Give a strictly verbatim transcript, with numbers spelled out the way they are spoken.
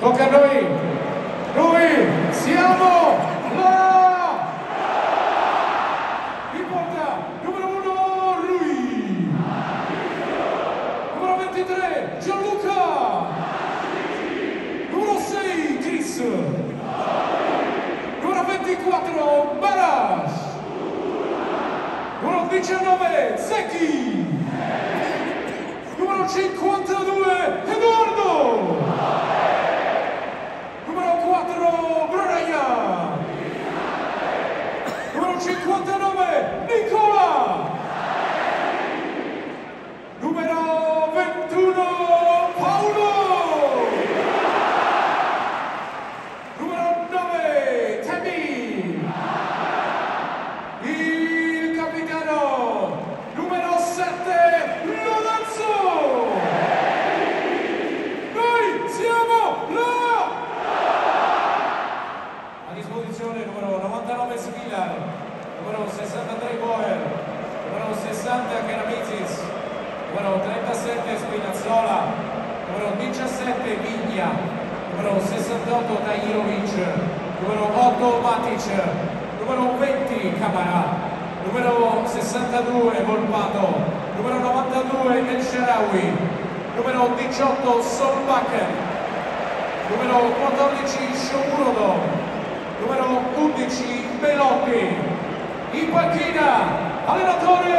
tocca a noi, noi siamo la in porta numero uno Rui, numero ventitré Gianluca, numero sei Chris, numero ventiquattro Baras, numero diciannove Zecchi, numero cinquantadue Edoardo, numero quattro Brian, numero cinquantanove Nicola, numero ventuno Paolo, numero nove Temi, il capitano numero sette Lorenzo. Noi siamo là! A disposizione numero novantanove Smilar, numero sessantatré Boer, numero sessanta Keramizis, numero trentasette Spinazzola, numero diciassette Vigna, numero sessantotto Tajirovic, numero otto Matic, numero venti Camara, numero sessantadue Volpato, numero novantadue El Sharawi, numero diciotto Solbakken, numero quattordici Shomurodov, numero undici Belotti, in panchina allenatori